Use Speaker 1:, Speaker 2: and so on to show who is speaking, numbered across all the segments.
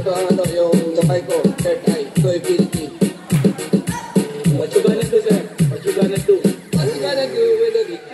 Speaker 1: Ito ano yung kamay ko, third eye, so ability.
Speaker 2: What you gonna do, sir? What you gonna do?
Speaker 1: What you gonna do with the big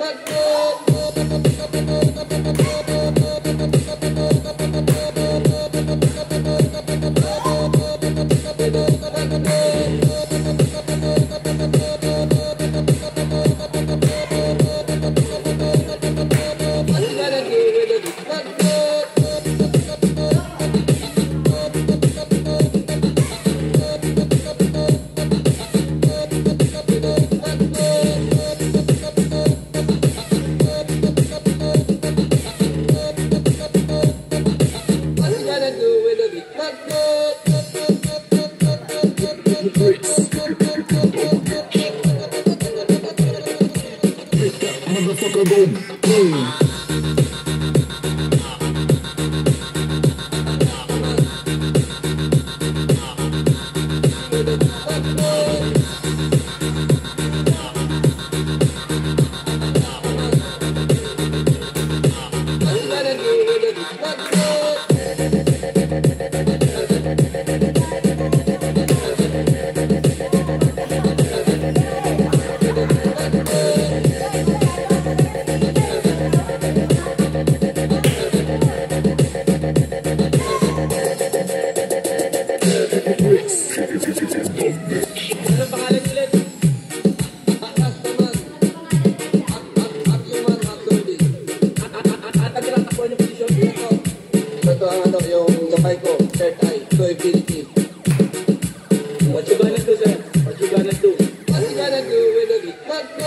Speaker 3: motherfucker go boom.
Speaker 2: Ano pangalan ulit? Tatakbo niyo posisyon.
Speaker 1: Ito ano yung kamay ko, third eye, so ability.
Speaker 2: What you gonna do, sir? What you gonna do?
Speaker 1: What you gonna do with the big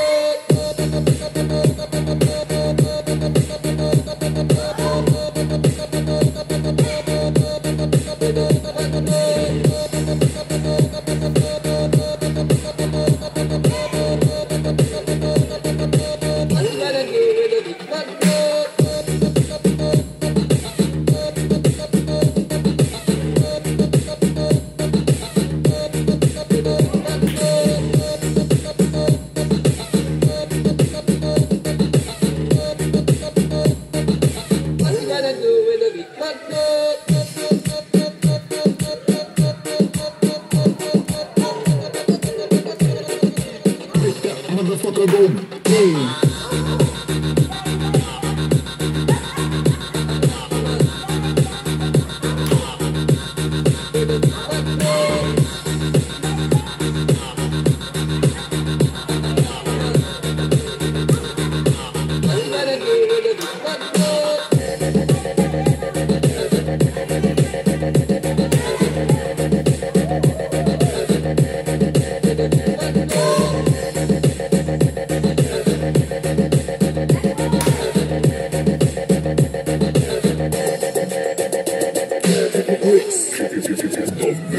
Speaker 3: Motherfucker go boom. Bricks.